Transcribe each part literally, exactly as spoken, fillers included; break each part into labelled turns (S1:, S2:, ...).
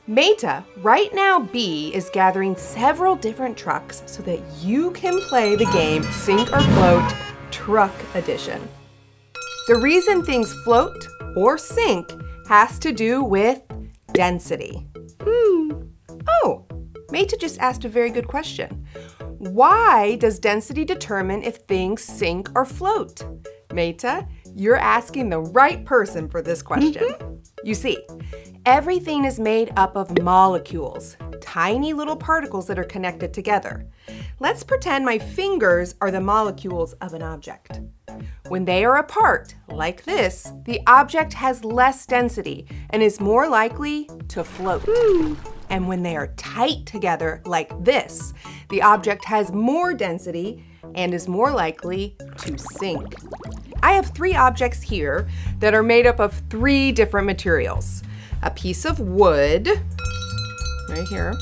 S1: Mayta, right now B is gathering several different trucks so that you can play the game Sink or Float Truck Edition. The reason things float or sink has to do with density. Hmm. Oh, Mayta just asked a very good question. Why does density determine if things sink or float? Mayta, you're asking the right person for this question. Mm-hmm. You see, everything is made up of molecules, tiny little particles that are connected together. Let's pretend my fingers are the molecules of an object. When they are apart, like this, the object has less density and is more likely to float. Mm. And when they are tight together, like this, the object has more density and is more likely to sink. I have three objects here that are made up of three different materials. A piece of wood, right here,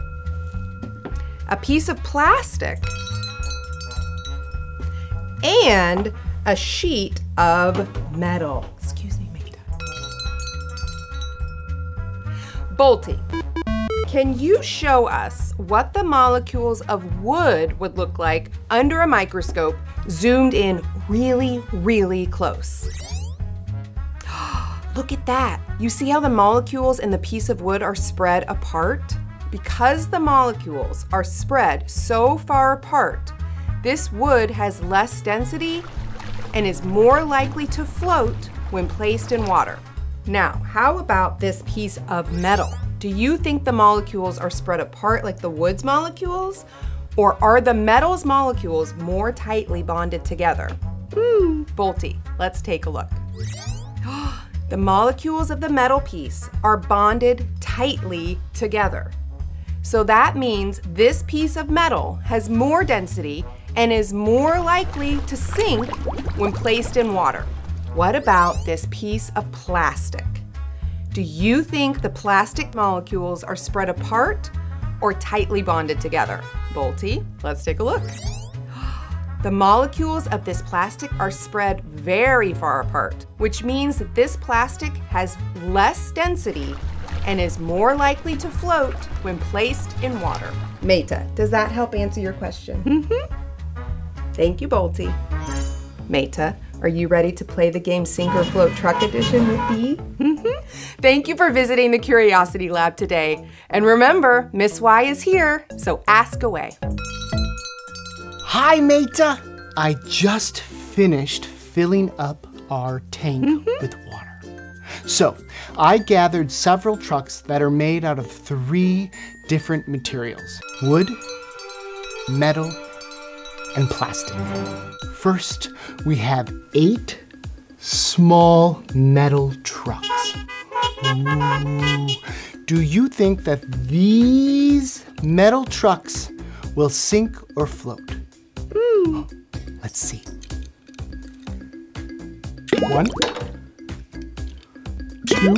S1: a piece of plastic, and a sheet of metal. Excuse me, Mayta. Bolty, can you show us what the molecules of wood would look like under a microscope, zoomed in really, really close? Look at that. You see how the molecules in the piece of wood are spread apart? Because the molecules are spread so far apart, this wood has less density and is more likely to float when placed in water. Now, how about this piece of metal? Do you think the molecules are spread apart like the wood's molecules? Or are the metal's molecules more tightly bonded together? Hmm, Bolty, let's take a look. The molecules of the metal piece are bonded tightly together. So that means this piece of metal has more density and is more likely to sink when placed in water. What about this piece of plastic? Do you think the plastic molecules are spread apart or tightly bonded together? Bolty, let's take a look. The molecules of this plastic are spread very far apart, which means that this plastic has less density and is more likely to float when placed in water. Mayta, does that help answer your question? Mm-hmm. Thank you, Bolty. Mayta, are you ready to play the game Sink or Float Truck Edition with B? Mm-hmm. Thank you for visiting the Curiosity Lab today. And remember, Miss Y is here, so ask away.
S2: Hi, Mayta. I just finished filling up our tank mm-hmm. with water. So, I gathered several trucks that are made out of three different materials: wood, metal, and plastic. First, we have eight small metal trucks. Ooh. Do you think that these metal trucks will sink or float? Mm. Let's see. One, two,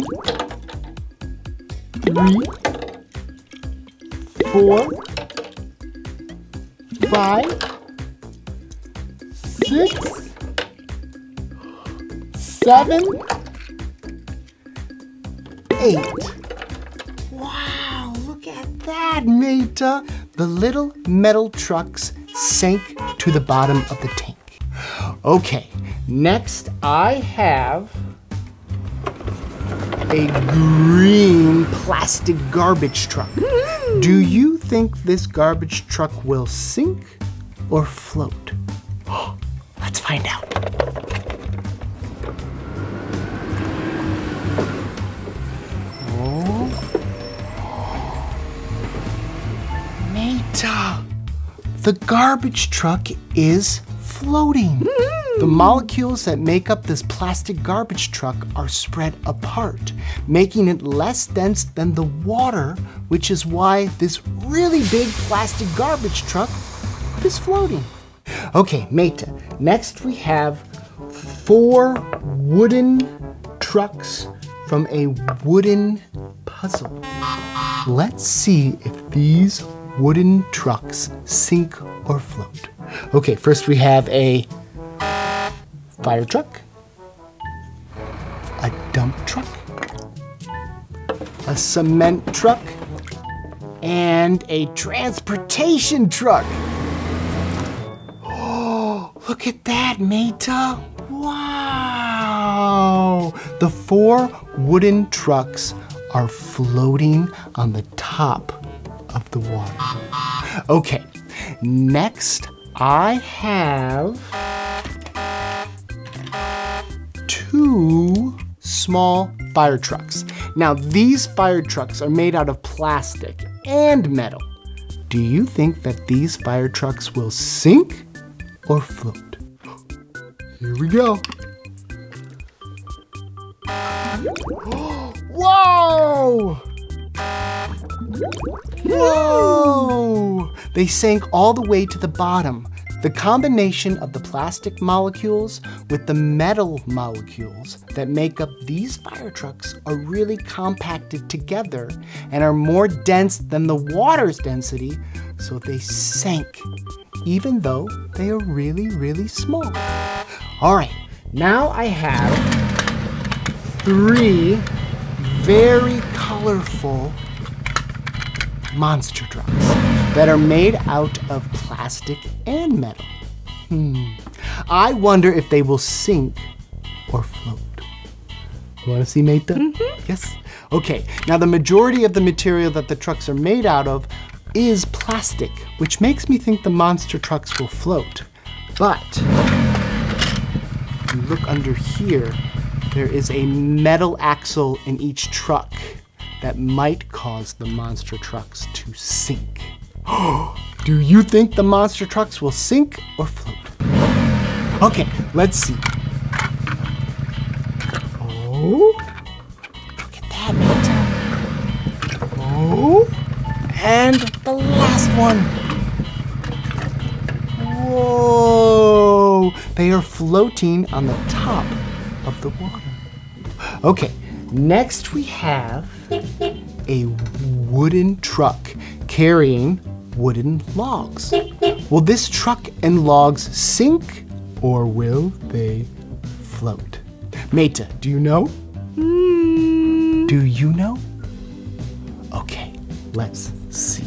S2: three, four, five, six, seven, eight. Wow, look at that, Mayta. The little metal trucks sank to the bottom of the tank. Okay, next I have a green plastic garbage truck. Mm. Do you think this garbage truck will sink or float? Let's find out. Oh. Mayta, the garbage truck is floating. Mm. The molecules that make up this plastic garbage truck are spread apart, making it less dense than the water, which is why this really big plastic garbage truck is floating. Okay, Mayta, next we have four wooden trucks from a wooden puzzle. Let's see if these wooden trucks sink or float. Okay, first we have a fire truck, a dump truck, a a cement truck, and a transportation truck. Oh, look at that, Mayta. Wow. The four wooden trucks are floating on the top of the water. Okay, next I have two small fire trucks. Now, these fire trucks are made out of plastic and metal. Do you think that these fire trucks will sink or float? Here we go. Whoa! Whoa! They sank all the way to the bottom. The combination of the plastic molecules with the metal molecules that make up these fire trucks are really compacted together and are more dense than the water's density, so they sank, even though they are really, really small. All right, now I have three very colorful monster trucks that are made out of plastic and metal. Hmm. I wonder if they will sink or float. You want to see, Mayta? Mm-hmm. Yes? Okay, now the majority of the material that the trucks are made out of is plastic, which makes me think the monster trucks will float. But, if you look under here, there is a metal axle in each truck that might cause the monster trucks to sink. Do you think the monster trucks will sink or float? Okay, let's see. Oh, look at that, Mayta. Oh, and the last one. Whoa, they are floating on the top of the water. Okay, next we have a wooden truck carrying wooden logs. Will this truck and logs sink or will they float? Mayta, do you know? Mm. Do you know? Okay, let's see.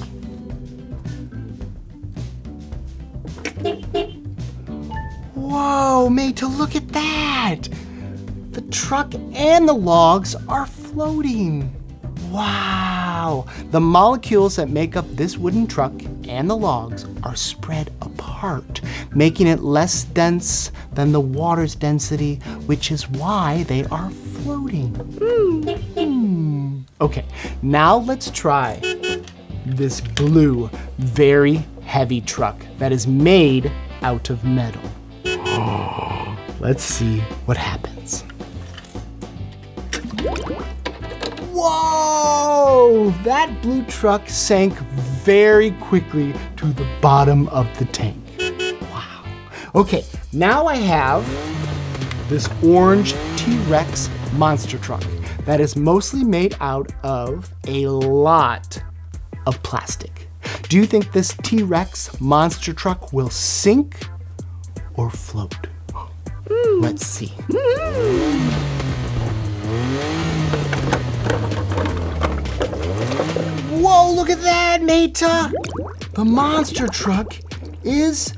S2: Whoa, Mayta, look at that! The truck and the logs are floating. Wow! The molecules that make up this wooden truck and the logs are spread apart, making it less dense than the water's density, which is why they are floating. Mm. Mm. Okay, now let's try this blue, very heavy truck that is made out of metal. Let's see what happens. Whoa! That blue truck sank very quickly to the bottom of the tank. Wow. Okay, now I have this orange T-Rex monster truck that is mostly made out of a lot of plastic. Do you think this T-Rex monster truck will sink or float? Mm. Let's see. Mm. Whoa, look at that, Mayta! The monster truck is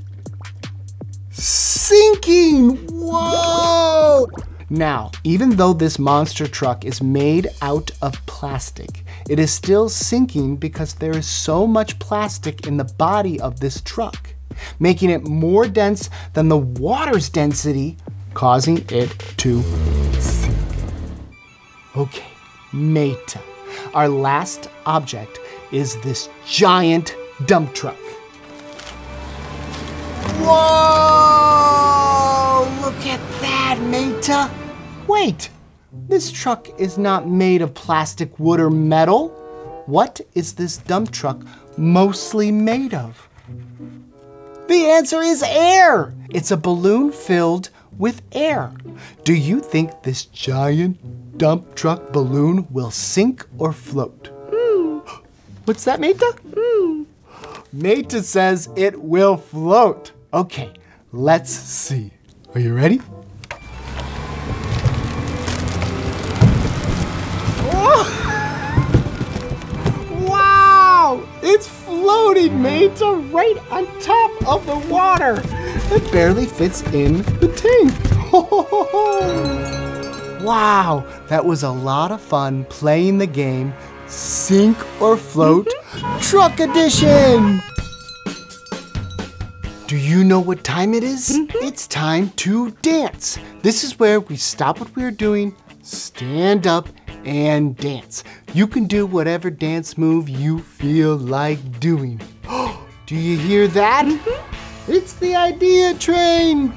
S2: sinking! Whoa! Now, even though this monster truck is made out of plastic, it is still sinking because there is so much plastic in the body of this truck, making it more dense than the water's density, causing it to sink. Okay, Mayta. Our last object is this giant dump truck. Whoa! Look at that, Mayta! Wait, this truck is not made of plastic, wood, or metal. What is this dump truck mostly made of? The answer is air! It's a balloon filled with air. Do you think this giant dump truck balloon will sink or float? Mm. What's that, Mayta? Mm. Mayta says it will float. Okay, let's see. Are you ready? Oh. It's floating, Mayta, right on top of the water. It barely fits in the tank. Wow, that was a lot of fun playing the game Sink or Float Truck Edition. Do you know what time it is? Mm-hmm. It's time to dance. This is where we stop what we're doing, stand up, and dance. You can do whatever dance move you feel like doing. Do you hear that? Mm-hmm. It's the idea train.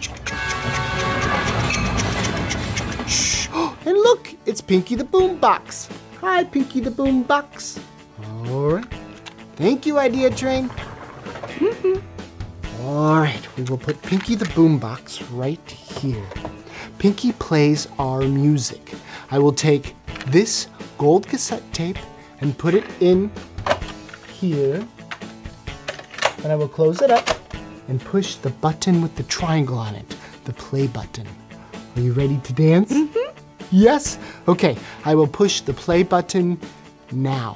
S2: And look, it's Pinky the Boombox. Hi, Pinky the Boombox. All right. Thank you, idea train. Mm-hmm. All right, we will put Pinky the Boombox right here. Pinky plays our music. I will take this gold cassette tape and put it in here. And I will close it up and push the button with the triangle on it, the play button. Are you ready to dance? Mm-hmm. Yes? Okay, I will push the play button now.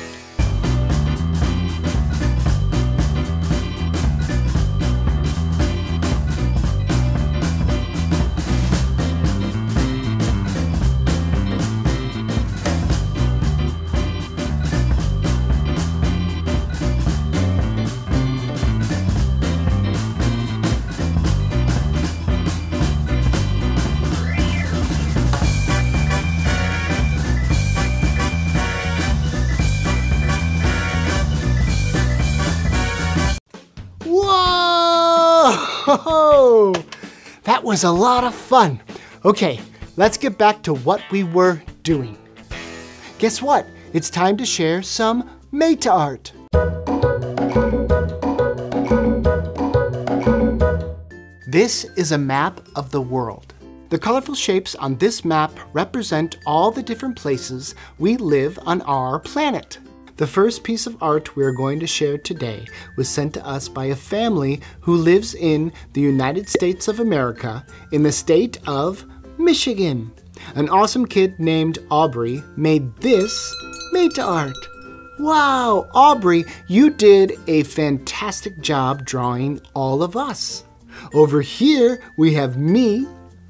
S2: Whoa! That was a lot of fun. Okay, let's get back to what we were doing. Guess what? It's time to share some Mayta art. This is a map of the world. The colorful shapes on this map represent all the different places we live on our planet. The first piece of art we're going to share today was sent to us by a family who lives in the United States of America in the state of Michigan. An awesome kid named Aubrey made this Mayta art. Wow, Aubrey, you did a fantastic job drawing all of us. Over here we have me,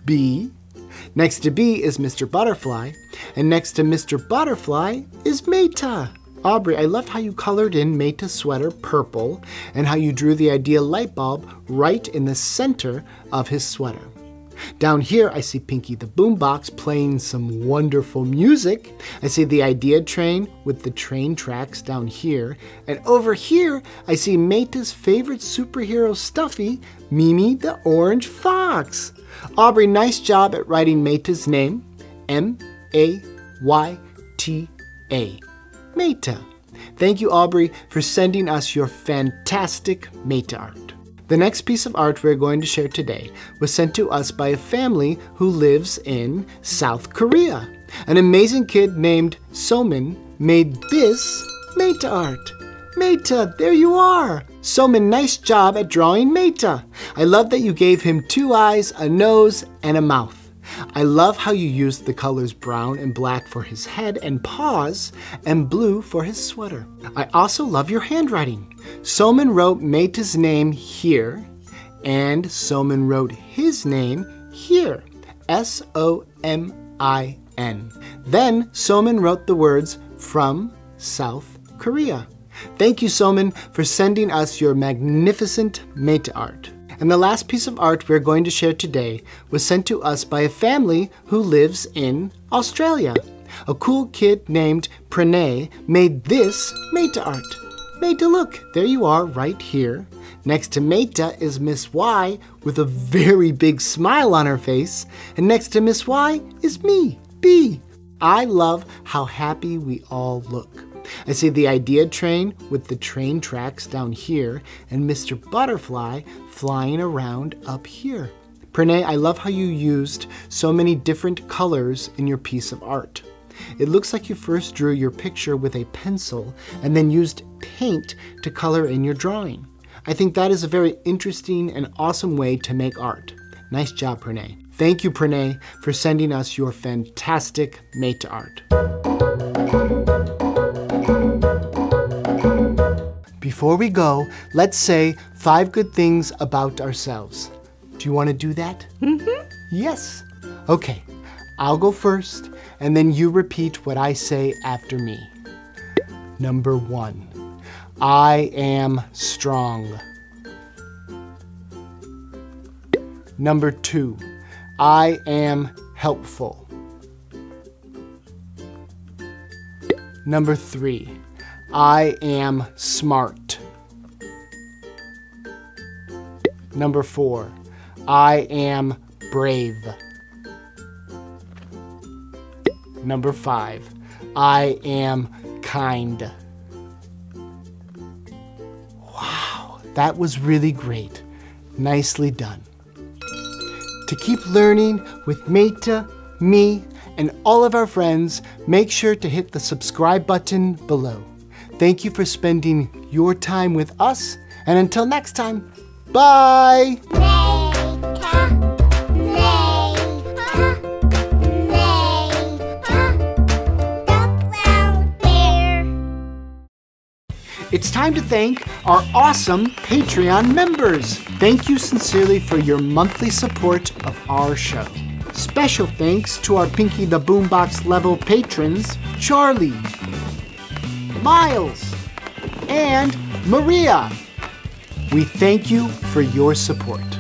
S2: B. Next to B is Mister Butterfly, and next to Mister Butterfly is Mayta. Aubrey, I loved how you colored in Mayta's sweater purple and how you drew the ideal light bulb right in the center of his sweater. Down here, I see Pinky the Boombox playing some wonderful music. I see the idea train with the train tracks down here. And over here, I see Mayta's favorite superhero stuffy, Mimi the Orange Fox. Aubrey, nice job at writing Mayta's name, M A Y T A. Mayta. Thank you, Aubrey, for sending us your fantastic Mayta art. The next piece of art we're going to share today was sent to us by a family who lives in South Korea. An amazing kid named Sunin made this Mayta art. Mayta, there you are! Sunin, nice job at drawing Mayta. I love that you gave him two eyes, a nose, and a mouth. I love how you used the colors brown and black for his head and paws, and blue for his sweater. I also love your handwriting. Sunin wrote Mayta's name here, and Sunin wrote his name here, S O M I N. Then Sunin wrote the words from South Korea. Thank you, Sunin, for sending us your magnificent Mayta art. And the last piece of art we're going to share today was sent to us by a family who lives in Australia. A cool kid named Pranay made this Mayta art. Mayta, look, there you are right here. Next to Mayta is Miss Y with a very big smile on her face. And next to Miss Y is me, B. I love how happy we all look. I see the idea train with the train tracks down here and Mister Butterfly flying around up here. Pranay, I love how you used so many different colors in your piece of art. It looks like you first drew your picture with a pencil and then used paint to color in your drawing. I think that is a very interesting and awesome way to make art. Nice job, Pranay. Thank you, Pranay, for sending us your fantastic Mayta art. before we go, let's say five good things about ourselves. Do you want to do that?
S1: Mm-hmm.
S2: Yes. Okay, I'll go first, and then you repeat what I say after me. Number one, I am strong. Number two, I am helpful. Number three, I am smart. Number four, I am brave. Number five, I am kind. Wow, that was really great. Nicely done. To keep learning with Mayta, me, and all of our friends, make sure to hit the subscribe button below. Thank you for spending your time with us, and until next time, bye!
S3: Mayta, Mayta, Mayta, the brown bear.
S2: It's time to thank our awesome Patreon members. Thank you sincerely for your monthly support of our show. Special thanks to our Pinky the Boombox level patrons, Charlie, Miles, and Maria. We thank you for your support.